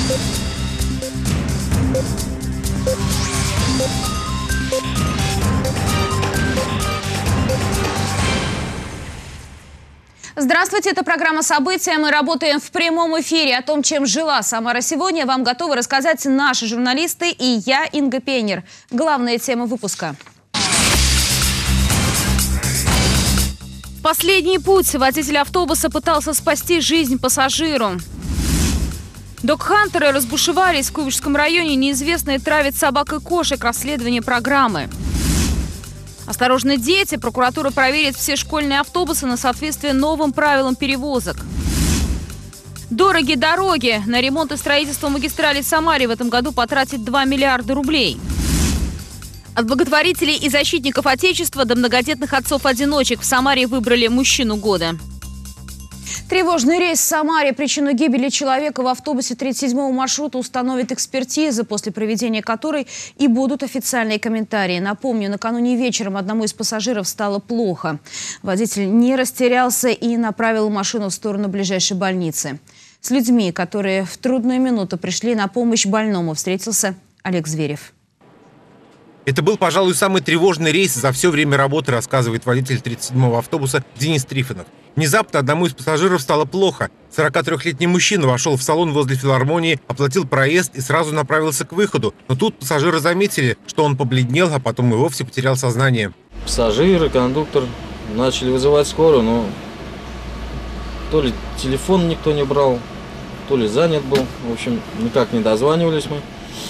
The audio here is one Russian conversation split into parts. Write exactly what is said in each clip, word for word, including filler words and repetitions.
Здравствуйте, это программа «События». Мы работаем в прямом эфире. О том, чем жила Самара сегодня, вам готовы рассказать наши журналисты и я, Инга Пейнер. Главная тема выпуска. Последний путь. Водитель автобуса пытался спасти жизнь пассажиру. Догхантеры разбушевались в Куйбышевском районе. Неизвестные травят собак и кошек. Расследование программы. Осторожно, дети. Прокуратура проверит все школьные автобусы на соответствие новым правилам перевозок. Дороги дороги. На ремонт и строительство магистрали в Самаре в этом году потратит два миллиарда рублей. От благотворителей и защитников Отечества до многодетных отцов-одиночек в Самаре выбрали мужчину года. Тревожный рейс в Самаре. Причину гибели человека в автобусе тридцать седьмого маршрута установит экспертиза, после проведения которой и будут официальные комментарии. Напомню, накануне вечером одному из пассажиров стало плохо. Водитель не растерялся и направил машину в сторону ближайшей больницы. С людьми, которые в трудную минуту пришли на помощь больному, встретился Олег Зверев. Это был, пожалуй, самый тревожный рейс за все время работы, рассказывает водитель тридцать седьмого автобуса Денис Трифонов. Внезапно одному из пассажиров стало плохо. сорокатрёхлетний мужчина вошел в салон возле филармонии, оплатил проезд и сразу направился к выходу. Но тут пассажиры заметили, что он побледнел, а потом и вовсе потерял сознание. Пассажиры, кондуктор начали вызывать скорую, но то ли телефон никто не брал, то ли занят был. В общем, никак не дозванивались мы.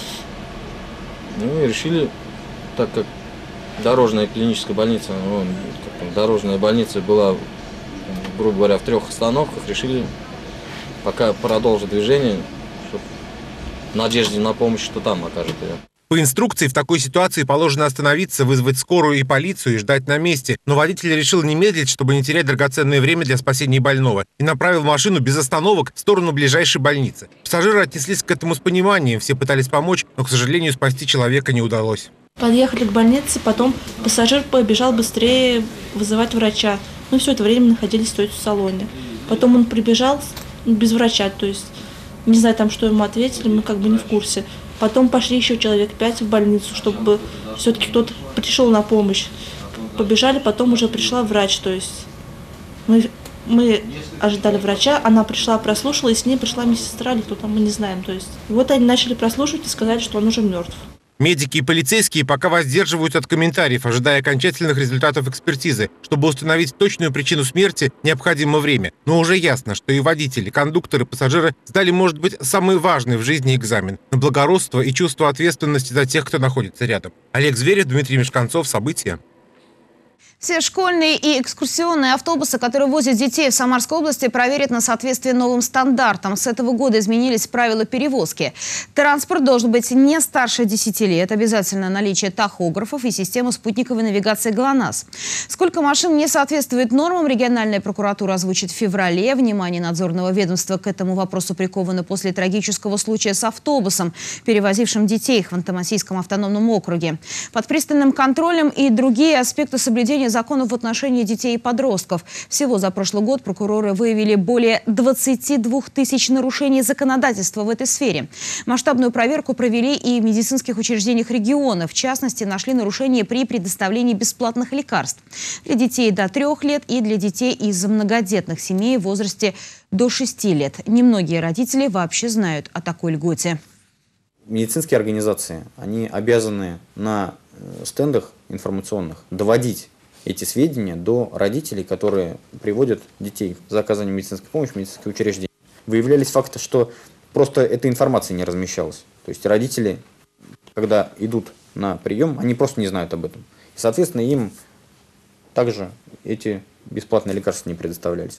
Ну и решили, так как дорожная клиническая больница, ну, дорожная больница была, грубо говоря, в трех остановках, решили пока продолжить движение, чтобы в надежде на помощь, что там окажет ее. По инструкции в такой ситуации положено остановиться, вызвать скорую и полицию и ждать на месте. Но водитель решил не медлить, чтобы не терять драгоценное время для спасения больного, и направил машину без остановок в сторону ближайшей больницы. Пассажиры отнеслись к этому с пониманием, все пытались помочь, но, к сожалению, спасти человека не удалось. Подъехали к больнице, потом пассажир побежал быстрее вызывать врача. Мы все это время находились в салоне. Потом он прибежал без врача, то есть не знаю там, что ему ответили, мы как бы не в курсе. Потом пошли еще человек пять в больницу, чтобы все-таки кто-то пришел на помощь. Побежали, потом уже пришла врач, то есть мы, мы ожидали врача, она пришла, прослушала, и с ней пришла медсестра, или кто там, мы не знаем. То есть вот они начали прослушивать и сказали, что он уже мертв. Медики и полицейские пока воздерживаются от комментариев, ожидая окончательных результатов экспертизы. Чтобы установить точную причину смерти, необходимо время. Но уже ясно, что и водители, кондукторы, пассажиры сдали, может быть, самый важный в жизни экзамен на благородство и чувство ответственности за тех, кто находится рядом. Олег Зверев, Дмитрий Мешканцов. События. Все школьные и экскурсионные автобусы, которые возят детей в Самарской области, проверят на соответствие новым стандартам. С этого года изменились правила перевозки. Транспорт должен быть не старше десяти лет. Обязательно наличие тахографов и системы спутниковой навигации ГЛОНАСС. Сколько машин не соответствует нормам, региональная прокуратура озвучит в феврале. Внимание надзорного ведомства к этому вопросу приковано после трагического случая с автобусом, перевозившим детей в Ханты-Мансийском автономном округе. Под пристальным контролем и другие аспекты соблюдения законов в отношении детей и подростков. Всего за прошлый год прокуроры выявили более двадцати двух тысяч нарушений законодательства в этой сфере. Масштабную проверку провели и в медицинских учреждениях региона. В частности, нашли нарушения при предоставлении бесплатных лекарств для детей до трех лет и для детей из многодетных семей в возрасте до шести лет. Немногие родители вообще знают о такой льготе. Медицинские организации, они обязаны на стендах информационных доводить эти сведения до родителей, которые приводят детей за оказанием медицинской помощи в медицинские учреждения. Выявлялись факты, что просто эта информация не размещалась. То есть родители, когда идут на прием, они просто не знают об этом. И, соответственно, им также эти бесплатные лекарства не предоставлялись.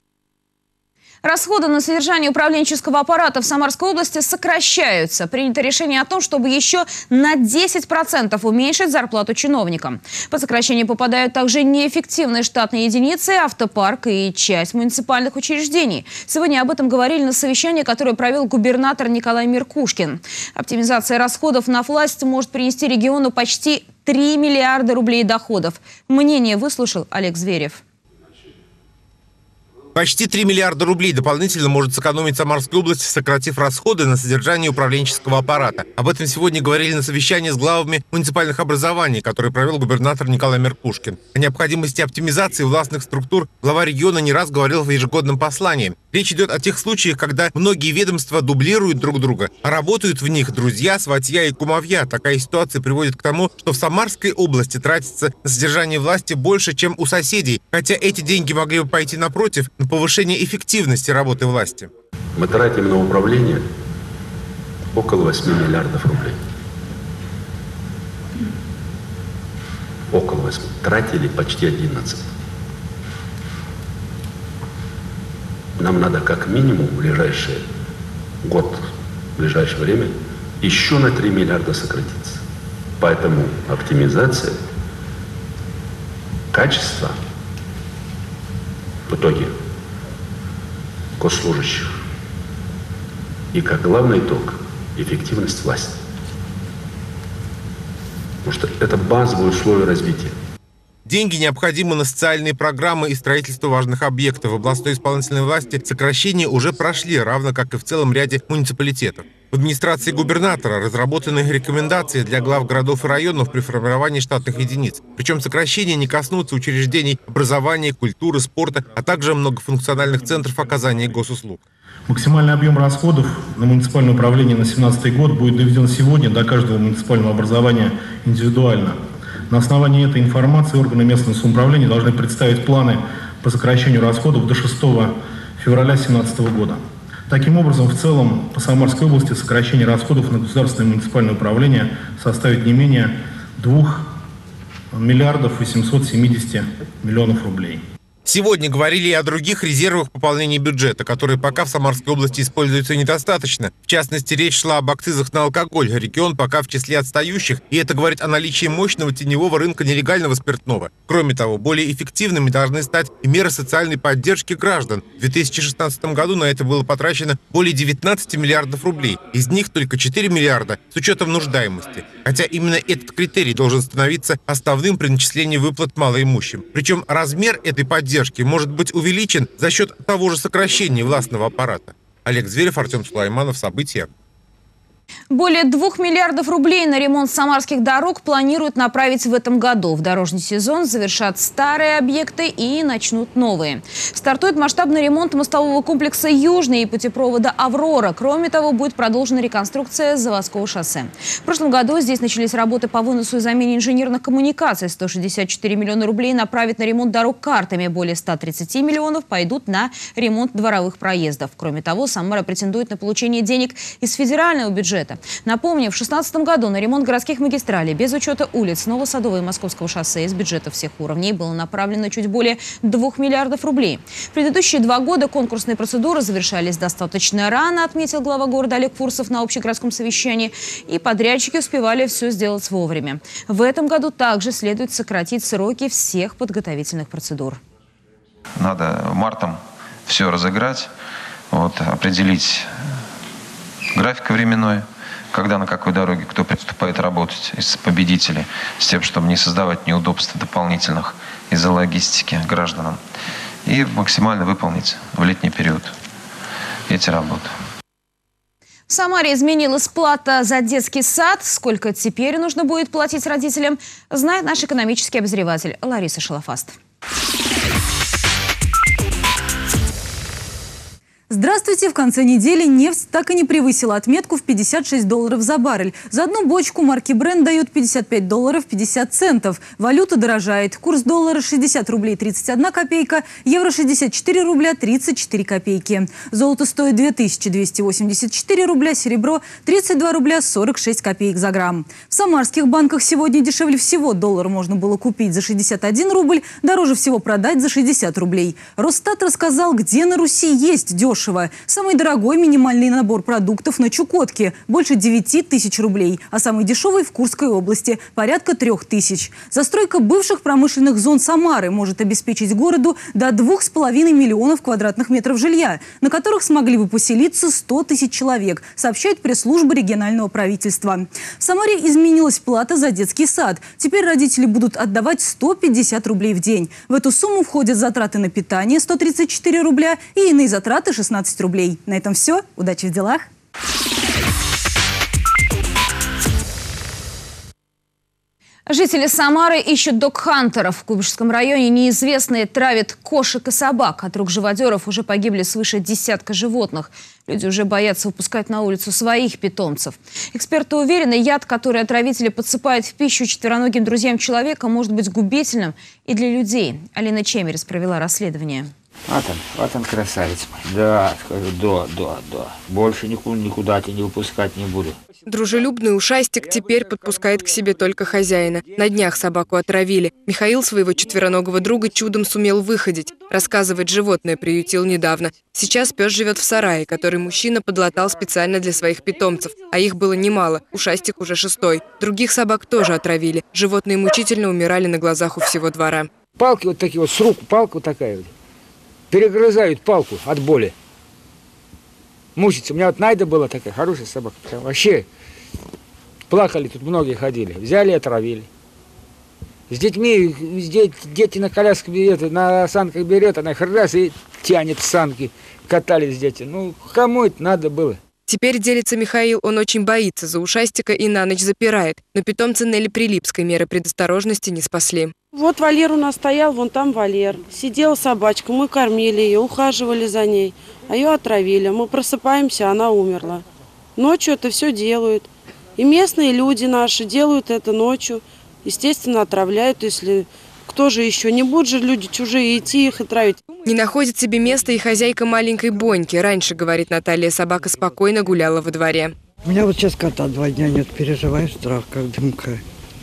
Расходы на содержание управленческого аппарата в Самарской области сокращаются. Принято решение о том, чтобы еще на десять процентов уменьшить зарплату чиновникам. Под сокращение попадают также неэффективные штатные единицы, автопарк и часть муниципальных учреждений. Сегодня об этом говорили на совещании, которое провел губернатор Николай Меркушкин. Оптимизация расходов на власть может принести региону почти три миллиарда рублей доходов. Мнение выслушал Олег Зверев. Почти три миллиарда рублей дополнительно может сэкономить Самарская область, сократив расходы на содержание управленческого аппарата. Об этом сегодня говорили на совещании с главами муниципальных образований, которое провел губернатор Николай Меркушкин. О необходимости оптимизации властных структур глава региона не раз говорил в ежегодном послании. Речь идет о тех случаях, когда многие ведомства дублируют друг друга, а работают в них друзья, сватья и кумовья. Такая ситуация приводит к тому, что в Самарской области тратится на содержание власти больше, чем у соседей, хотя эти деньги могли бы пойти напротив, на повышение эффективности работы власти. Мы тратим на управление около восьми миллиардов рублей. Около восьми. Тратили почти одиннадцать. Нам надо как минимум в ближайший год, в ближайшее время еще на три миллиарда сократиться. Поэтому оптимизация, качество в итоге госслужащих и, как главный итог, эффективность власти. Потому что это базовые условия развития. Деньги необходимы на социальные программы и строительство важных объектов. В областной исполнительной власти сокращения уже прошли, равно как и в целом ряде муниципалитетов. В администрации губернатора разработаны рекомендации для глав городов и районов при формировании штатных единиц. Причем сокращения не коснутся учреждений образования, культуры, спорта, а также многофункциональных центров оказания госуслуг. Максимальный объем расходов на муниципальное управление на две тысячи семнадцатый год будет доведен сегодня до каждого муниципального образования индивидуально. На основании этой информации органы местного самоуправления должны представить планы по сокращению расходов до шестого февраля две тысячи семнадцатого года. Таким образом, в целом по Самарской области сокращение расходов на государственное муниципальное управление составит не менее двух миллиардов восемьсот семидесяти миллионов рублей. Сегодня говорили и о других резервах пополнения бюджета, которые пока в Самарской области используются недостаточно. В частности, речь шла об акцизах на алкоголь. Регион пока в числе отстающих, и это говорит о наличии мощного теневого рынка нелегального спиртного. Кроме того, более эффективными должны стать и меры социальной поддержки граждан. В две тысячи шестнадцатом году на это было потрачено более девятнадцати миллиардов рублей. Из них только четыре миллиарда с учетом нуждаемости. Хотя именно этот критерий должен становиться основным при начислении выплат малоимущим. Причем размер этой поддержки может быть увеличен за счет того же сокращения властного аппарата. Олег Зверев, Артем Сулайманов. События. Более двух миллиардов рублей на ремонт самарских дорог планируют направить в этом году. В дорожный сезон завершат старые объекты и начнут новые. Стартует масштабный ремонт мостового комплекса «Южный» и путепровода «Аврора». Кроме того, будет продолжена реконструкция заводского шоссе. В прошлом году здесь начались работы по выносу и замене инженерных коммуникаций. сто шестьдесят четыре миллиона рублей направят на ремонт дорог картами. Более ста тридцати миллионов пойдут на ремонт дворовых проездов. Кроме того, Самара претендует на получение денег из федерального бюджета. Напомню, в две тысячи шестнадцатом году на ремонт городских магистралей без учета улиц Новосадового и Московского шоссе из бюджета всех уровней было направлено чуть более двух миллиардов рублей. В предыдущие два года конкурсные процедуры завершались достаточно рано, отметил глава города Олег Фурсов на общегородском совещании, и подрядчики успевали все сделать вовремя. В этом году также следует сократить сроки всех подготовительных процедур. Надо мартом все разыграть, вот, определить график временной, когда на какой дороге кто приступает работать из победителей, с тем, чтобы не создавать неудобств дополнительных из-за логистики гражданам, и максимально выполнить в летний период эти работы. В Самаре изменилась плата за детский сад. Сколько теперь нужно будет платить родителям, знает наш экономический обозреватель Лариса Шалафаст. Здравствуйте! В конце недели нефть так и не превысила отметку в пятьдесят шесть долларов за баррель. За одну бочку марки Brent дают пятьдесят пять долларов пятьдесят центов. Валюта дорожает. Курс доллара шестьдесят рублей тридцать одна копейка, евро шестьдесят четыре рубля тридцать четыре копейки. Золото стоит две тысячи двести восемьдесят четыре рубля, серебро тридцать два рубля сорок шесть копеек за грамм. В самарских банках сегодня дешевле всего. Доллар можно было купить за шестьдесят один рубль, дороже всего продать за шестьдесят рублей. Росстат рассказал, где на Руси есть дешево. дешево. Самый дорогой минимальный набор продуктов на Чукотке – больше девяти тысяч рублей, а самый дешевый в Курской области – порядка трех тысяч. Застройка бывших промышленных зон Самары может обеспечить городу до двух с половиной миллионов квадратных метров жилья, на которых смогли бы поселиться сто тысяч человек, сообщает пресс-служба регионального правительства. В Самаре изменилась плата за детский сад. Теперь родители будут отдавать сто пятьдесят рублей в день. В эту сумму входят затраты на питание – сто тридцать четыре рубля и иные затраты – шестнадцать рублей. На этом все. Удачи в делах. Жители Самары ищут догхантеров. В Куйбышевском районе неизвестные травят кошек и собак. От рук живодеров уже погибли свыше десятка животных. Люди уже боятся выпускать на улицу своих питомцев. Эксперты уверены, яд, который отравители подсыпают в пищу четвероногим друзьям человека, может быть губительным и для людей. Алина Чемерис провела расследование. Вот он, вот он красавец. Да, скажу, да, да, да. Больше никуда, никуда тебя не выпускать не буду. Дружелюбный ушастик теперь подпускает к себе только хозяина. На днях собаку отравили. Михаил своего четвероногого друга чудом сумел выходить. Рассказывает, животное приютил недавно. Сейчас пес живет в сарае, который мужчина подлатал специально для своих питомцев. А их было немало. Ушастик уже шестой. Других собак тоже отравили. Животные мучительно умирали на глазах у всего двора. Палки вот такие вот, с рук палка вот такая вот. Перегрызают палку от боли. Мучится. У меня вот Найда была такая хорошая собака. Вообще плакали, тут многие ходили. Взяли и отравили. С детьми, дети, дети на коляске берет, на санках берет, она их раз и тянет санки. Катались дети. Ну, кому это надо было? Теперь, делится Михаил, он очень боится за ушастика и на ночь запирает. Но питомца Нелли Прилипской меры предосторожности не спасли. Вот Валер у нас стоял, вон там Валер. Сидела собачка, мы кормили ее, ухаживали за ней, а ее отравили. Мы просыпаемся, она умерла. Ночью это все делают. И местные люди наши делают это ночью. Естественно, отравляют, если... Кто же еще? Не будут же люди чужие идти их отравить. Не находит себе места и хозяйка маленькой Боньки. Раньше, говорит Наталья, собака спокойно гуляла во дворе. У меня вот сейчас кота два дня нет, переживаю, страх как дымка.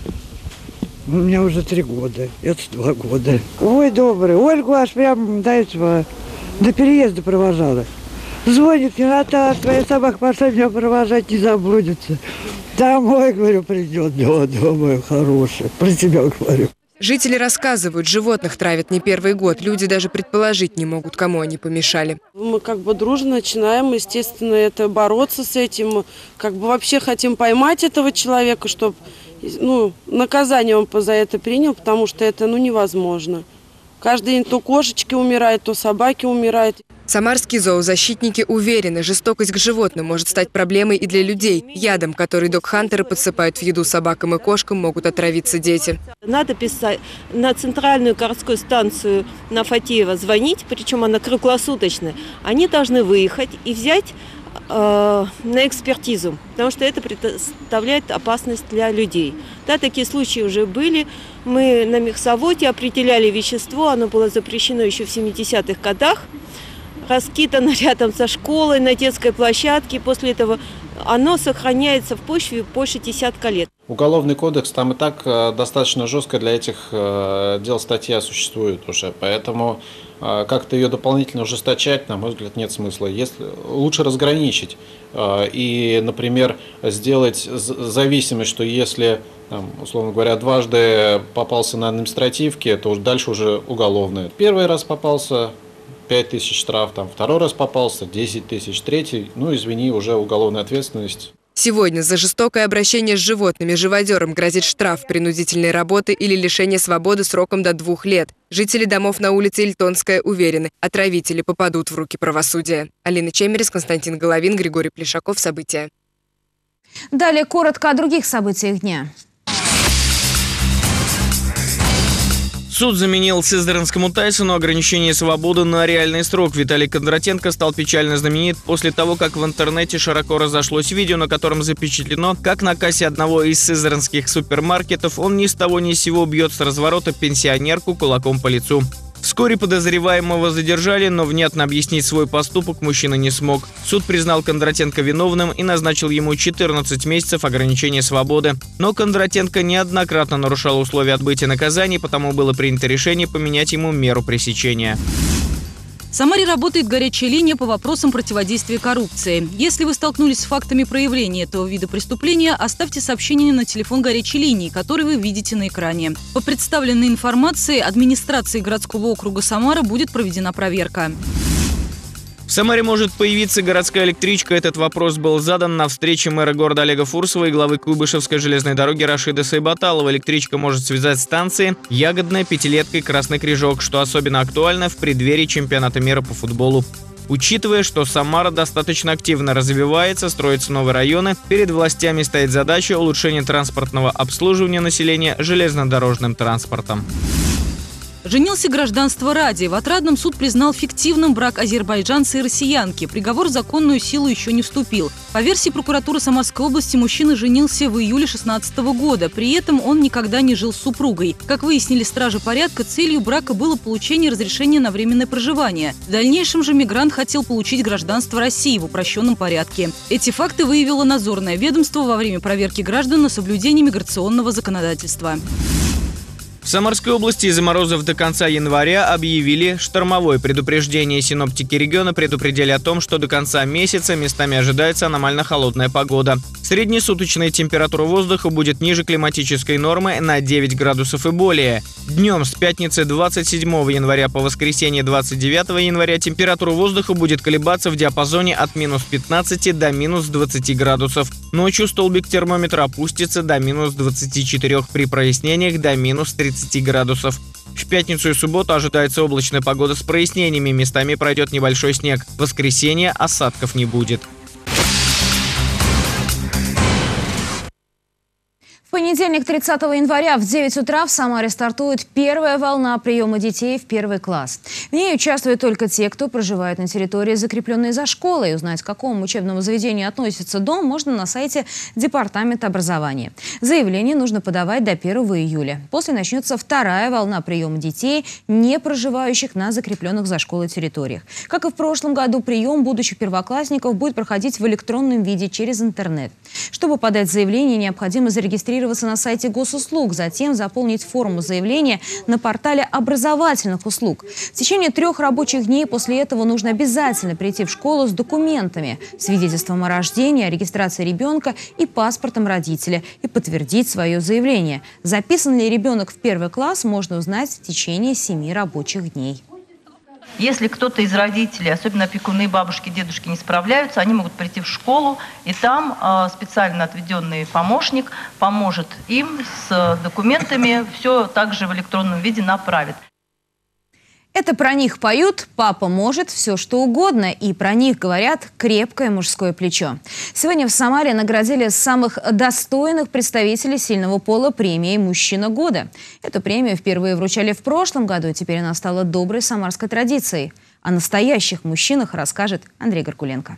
У меня уже три года, это два года. Ой, добрый, Ольгу аж прям до этого, до переезда провожала. Звонит мне: Наташа, твоя собака пошла меня провожать, не заблудится. Домой, говорю, придет. Да, домой, хорошая, про тебя говорю. Жители рассказывают, животных травят не первый год. Люди даже предположить не могут, кому они помешали. Мы как бы дружно начинаем, естественно, это бороться с этим. Как бы вообще хотим поймать этого человека, чтобы ну, наказание он за это принял, потому что это ну, невозможно. Каждый день то кошечки умирают, то собаки умирают. Самарские зоозащитники уверены, жестокость к животным может стать проблемой и для людей. Ядом, который догхантеры подсыпают в еду собакам и кошкам, могут отравиться дети. Надо писать на центральную городскую станцию на Фатеева, звонить, причем она круглосуточная. Они должны выехать и взять э, на экспертизу, потому что это представляет опасность для людей. Да, такие случаи уже были. Мы на мехзаводе определяли вещество, оно было запрещено еще в семидесятых годах. Раскидано рядом со школой, на детской площадке. После этого оно сохраняется в почве больше десятка лет. Уголовный кодекс, там и так достаточно жестко для этих дел статья существует уже. Поэтому как-то ее дополнительно ужесточать, на мой взгляд, нет смысла. Если, лучше разграничить и, например, сделать зависимость, что если, там, условно говоря, дважды попался на административке, то дальше уже уголовное. Первый раз попался — пять тысяч штраф, там, второй раз попался, десять тысяч, третий, ну, извини, уже уголовная ответственность. Сегодня за жестокое обращение с животными живодерам грозит штраф, принудительной работы или лишение свободы сроком до двух лет. Жители домов на улице Ильтонская уверены, отравители попадут в руки правосудия. Алина Чемерис, Константин Головин, Григорий Плешаков. События. Далее коротко о других событиях дня. Суд заменил сызранскому Тайсону ограничение свободы на реальный срок. Виталий Кондратенко стал печально знаменит после того, как в интернете широко разошлось видео, на котором запечатлено, как на кассе одного из сызранских супермаркетов он ни с того ни с сего бьет с разворота пенсионерку кулаком по лицу. Вскоре подозреваемого задержали, но внятно объяснить свой поступок мужчина не смог. Суд признал Кондратенко виновным и назначил ему четырнадцать месяцев ограничения свободы. Но Кондратенко неоднократно нарушал условия отбытия наказаний, потому было принято решение поменять ему меру пресечения. В Самаре работает горячая линия по вопросам противодействия коррупции. Если вы столкнулись с фактами проявления этого вида преступления, оставьте сообщение на телефон горячей линии, который вы видите на экране. По представленной информации администрации городского округа Самара будет проведена проверка. В Самаре может появиться городская электричка. Этот вопрос был задан на встрече мэра города Олега Фурсова и главы Куйбышевской железной дороги Рашида Сайбаталова. Электричка может связать станции Ягодная, Пятилетка и Красный Крижок, что особенно актуально в преддверии чемпионата мира по футболу. Учитывая, что Самара достаточно активно развивается, строятся новые районы, перед властями стоит задача улучшения транспортного обслуживания населения железнодорожным транспортом. Женился гражданство ради. В Отрадном суд признал фиктивным брак азербайджанца и россиянки. Приговор в законную силу еще не вступил. По версии прокуратуры Самарской области, мужчина женился в июле две тысячи шестнадцатого года. При этом он никогда не жил с супругой. Как выяснили стражи порядка, целью брака было получение разрешения на временное проживание. В дальнейшем же мигрант хотел получить гражданство России в упрощенном порядке. Эти факты выявило надзорное ведомство во время проверки граждан на соблюдение миграционного законодательства. В Самарской области из-за морозов до конца января объявили штормовое предупреждение. Синоптики региона предупредили о том, что до конца месяца местами ожидается аномально холодная погода. Среднесуточная температура воздуха будет ниже климатической нормы на девять градусов и более. Днем с пятницы двадцать седьмого января по воскресенье двадцать девятого января температура воздуха будет колебаться в диапазоне от минус пятнадцати до минус двадцати градусов. Ночью столбик термометра опустится до минус двадцати четырёх, при прояснениях до минус тридцати градусов. В пятницу и субботу ожидается облачная погода с прояснениями, местами пройдет небольшой снег. В воскресенье осадков не будет. В понедельник, тридцатого января в девять утра в Самаре стартует первая волна приема детей в первый класс. В ней участвуют только те, кто проживает на территории, закрепленной за школой. Узнать, к какому учебному заведению относится дом, можно на сайте Департамента образования. Заявление нужно подавать до первого июля. После начнется вторая волна приема детей, не проживающих на закрепленных за школой территориях. Как и в прошлом году, прием будущих первоклассников будет проходить в электронном виде через интернет. Чтобы подать заявление, необходимо зарегистрироваться на сайте госуслуг, затем заполнить форму заявления на портале образовательных услуг. В течение трех рабочих дней после этого нужно обязательно прийти в школу с документами, свидетельством о рождении, о регистрации ребенка и паспортом родителя и подтвердить свое заявление. Записан ли ребенок в первый класс, можно узнать в течение семи рабочих дней. Если кто-то из родителей, особенно опекуны, бабушки, дедушки, не справляются, они могут прийти в школу, и там э, специально отведенный помощник поможет им с документами, все также в электронном виде направит. Это про них поют «Папа может все что угодно», и про них говорят «крепкое мужское плечо». Сегодня в Самаре наградили самых достойных представителей сильного пола премией «Мужчина года». Эту премию впервые вручали в прошлом году, и теперь она стала доброй самарской традицией. О настоящих мужчинах расскажет Андрей Горкуленко.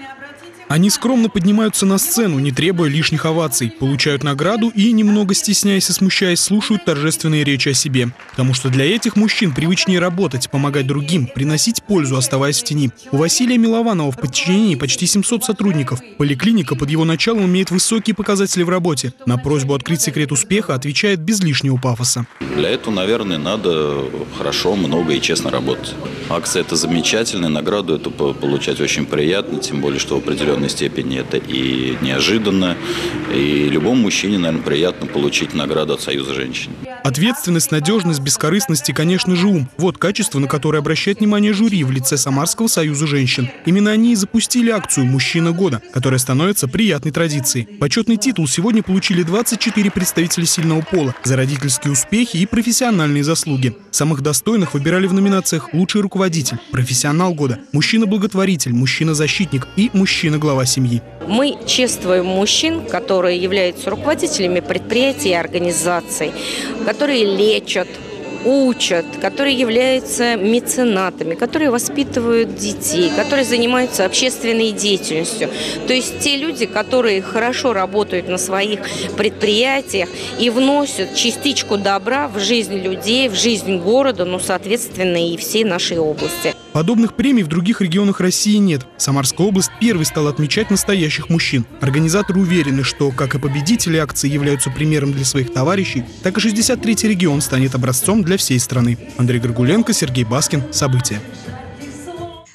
Они скромно поднимаются на сцену, не требуя лишних оваций, получают награду и, немного стесняясь и смущаясь, слушают торжественные речи о себе. Потому что для этих мужчин привычнее работать, помогать другим, приносить пользу, оставаясь в тени. У Василия Милованова в подчинении почти семьсот сотрудников. Поликлиника под его началом имеет высокие показатели в работе. На просьбу открыть секрет успеха отвечает без лишнего пафоса. Для этого, наверное, надо хорошо, много и честно работать. Акция – это замечательная, награду эту получать очень приятно, тем более, что в определенной степени это и неожиданно, и любому мужчине, наверное, приятно получить награду от Союза женщин. Ответственность, надежность, бескорыстность и, конечно же, ум. Вот качество, на которое обращает внимание жюри в лице Самарского союза женщин. Именно они и запустили акцию «Мужчина года», которая становится приятной традицией. Почетный титул сегодня получили двадцать четыре представителя сильного пола за родительские успехи и профессиональные заслуги. Самых достойных выбирали в номинациях «Лучший руководитель», «Профессионал года», «Мужчина-благотворитель», «Мужчина-защитник» и «Мужчина-глава семьи». Мы чествуем мужчин, которые являются руководителями предприятий и организаций, которые лечат, учат, которые являются меценатами, которые воспитывают детей, которые занимаются общественной деятельностью. То есть те люди, которые хорошо работают на своих предприятиях и вносят частичку добра в жизнь людей, в жизнь города, ну, соответственно, и всей нашей области. Подобных премий в других регионах России нет. Самарская область первой стала отмечать настоящих мужчин. Организаторы уверены, что как и победители акции являются примером для своих товарищей, так и шестьдесят третий регион станет образцом для всей страны. Андрей Горкуленко, Сергей Баскин. События.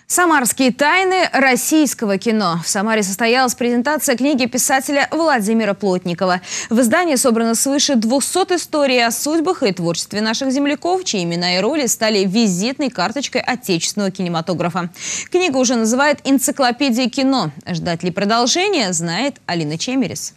Самарские тайны российского кино. В Самаре состоялась презентация книги писателя Владимира Плотникова. В издании собрано свыше двухсот историй о судьбах и творчестве наших земляков, чьи имена и роли стали визитной карточкой отечественного кинематографа. Книга уже называют «Энциклопедией кино». Ждать ли продолжения, знает Алина Чемерис.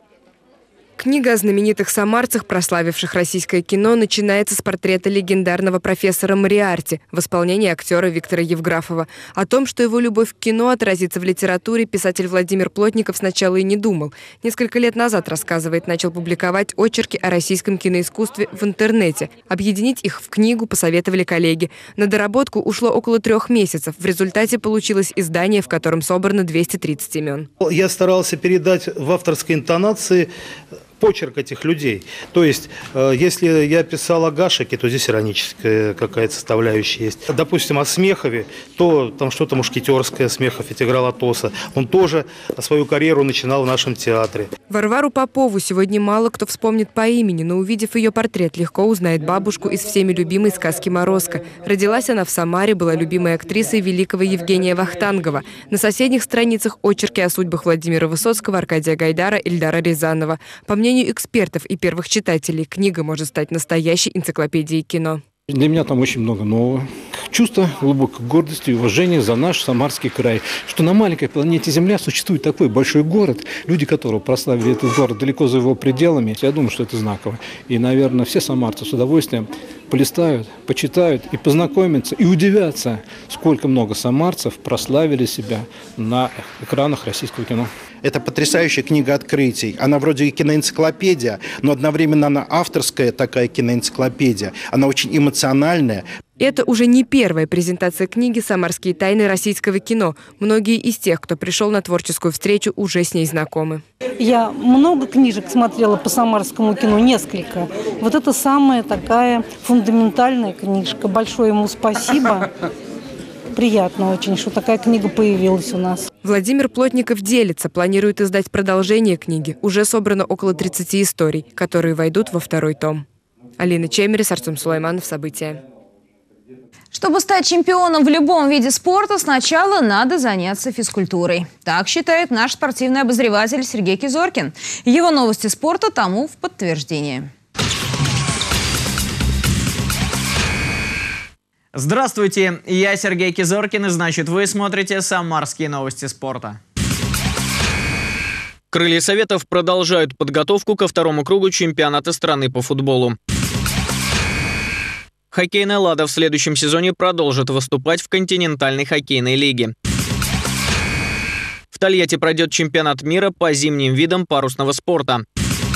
Книга о знаменитых самарцах, прославивших российское кино, начинается с портрета легендарного профессора Мориарти в исполнении актера Виктора Евграфова. О том, что его любовь к кино отразится в литературе, писатель Владимир Плотников сначала и не думал. Несколько лет назад, рассказывает, начал публиковать очерки о российском киноискусстве в интернете. Объединить их в книгу посоветовали коллеги. На доработку ушло около трех месяцев. В результате получилось издание, в котором собрано двести тридцать имен. Я старался передать в авторской интонации почерк этих людей. То есть, э, если я писал о Гашике, то здесь ироническая какая-то составляющая есть. Допустим, о Смехове, то там что-то мушкетерское. Смехов ведь играл Атоса. Он тоже свою карьеру начинал в нашем театре. Варвару Попову сегодня мало кто вспомнит по имени, но, увидев ее портрет, легко узнает бабушку из всеми любимой сказки «Морозко». Родилась она в Самаре, была любимой актрисой великого Евгения Вахтангова. На соседних страницах очерки о судьбах Владимира Высоцкого, Аркадия Гайдара, Ильдара Рязанова. По мнению экспертов и первых читателей, книга может стать настоящей энциклопедией кино. Для меня там очень много нового. Чувство глубокой гордости и уважения за наш Самарский край. Что на маленькой планете Земля существует такой большой город, люди которого прославили этот город далеко за его пределами. Я думаю, что это знаково. И, наверное, все самарцы с удовольствием полистают, почитают и познакомятся, и удивятся, сколько много самарцев прославили себя на экранах российского кино. Это потрясающая книга открытий. Она вроде и киноэнциклопедия, но одновременно она авторская такая киноэнциклопедия. Она очень эмоциональная. Это уже не первая презентация книги «Самарские тайны российского кино». Многие из тех, кто пришел на творческую встречу, уже с ней знакомы. Я много книжек смотрела по самарскому кино, несколько. Вот это самая такая фундаментальная книжка. Большое ему спасибо. Приятно очень, что такая книга появилась у нас. Владимир Плотников делится, планирует издать продолжение книги. Уже собрано около тридцати историй, которые войдут во второй том. Алина Чемерис, Артем Сулайманов. События. Чтобы стать чемпионом в любом виде спорта, сначала надо заняться физкультурой. Так считает наш спортивный обозреватель Сергей Кизоркин. Его новости спорта тому в подтверждение. Здравствуйте, я Сергей Кизоркин, и значит, вы смотрите «Самарские новости спорта». Крылья Советов продолжают подготовку ко второму кругу чемпионата страны по футболу. Хоккейная «Лада» в следующем сезоне продолжит выступать в континентальной хоккейной лиге. В Тольятти пройдет чемпионат мира по зимним видам парусного спорта.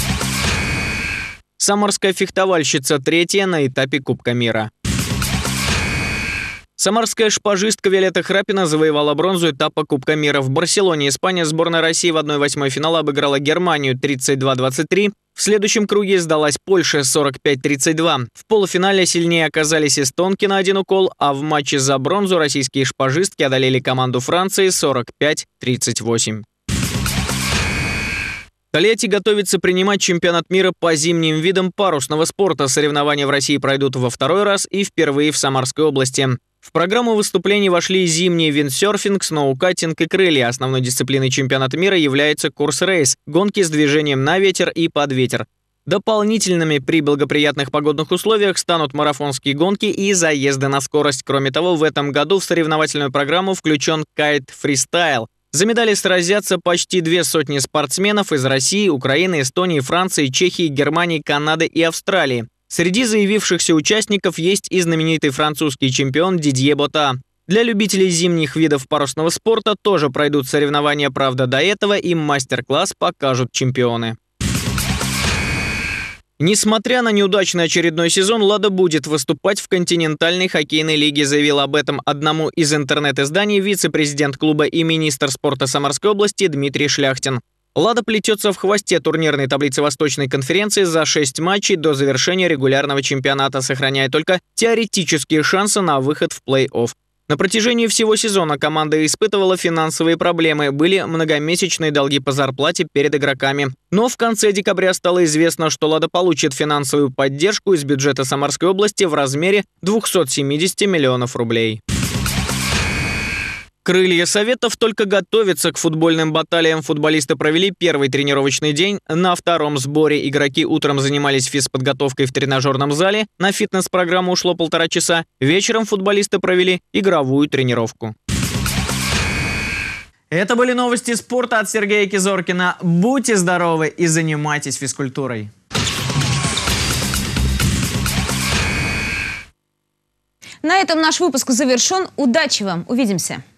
Самарская фехтовальщица третья на этапе Кубка мира. Самарская шпажистка Виолетта Храпина завоевала бронзу этапа Кубка мира. В Барселоне Испания сборная России в одной восьмой финала обыграла Германию тридцать два двадцать три. В следующем круге сдалась Польша сорок пять тридцать два. В полуфинале сильнее оказались эстонки на один укол, а в матче за бронзу российские шпажистки одолели команду Франции сорок пять тридцать восемь. Тольятти готовится принимать чемпионат мира по зимним видам парусного спорта. Соревнования в России пройдут во второй раз и впервые в Самарской области. В программу выступлений вошли зимний виндсерфинг, сноукатинг и крылья. Основной дисциплиной чемпионата мира является курс-рейс – гонки с движением на ветер и под ветер. Дополнительными при благоприятных погодных условиях станут марафонские гонки и заезды на скорость. Кроме того, в этом году в соревновательную программу включен кайт-фристайл. За медали сразятся почти две сотни спортсменов из России, Украины, Эстонии, Франции, Чехии, Германии, Канады и Австралии. Среди заявившихся участников есть и знаменитый французский чемпион Дидье Бота. Для любителей зимних видов парусного спорта тоже пройдут соревнования, правда, до этого им мастер-класс покажут чемпионы. Несмотря на неудачный очередной сезон, «Лада» будет выступать в континентальной хоккейной лиге, заявил об этом одному из интернет-изданий вице-президент клуба и министр спорта Самарской области Дмитрий Шляхтин. «Лада» плетется в хвосте турнирной таблицы Восточной конференции за шесть матчей до завершения регулярного чемпионата, сохраняя только теоретические шансы на выход в плей-офф. На протяжении всего сезона команда испытывала финансовые проблемы, были многомесячные долги по зарплате перед игроками. Но в конце декабря стало известно, что «Лада» получит финансовую поддержку из бюджета Самарской области в размере двухсот семидесяти миллионов рублей. Крылья Советов только готовятся к футбольным баталиям. Футболисты провели первый тренировочный день. На втором сборе игроки утром занимались физподготовкой в тренажерном зале. На фитнес-программу ушло полтора часа. Вечером футболисты провели игровую тренировку. Это были новости спорта от Сергея Кизоркина. Будьте здоровы и занимайтесь физкультурой. На этом наш выпуск завершен. Удачи вам! Увидимся!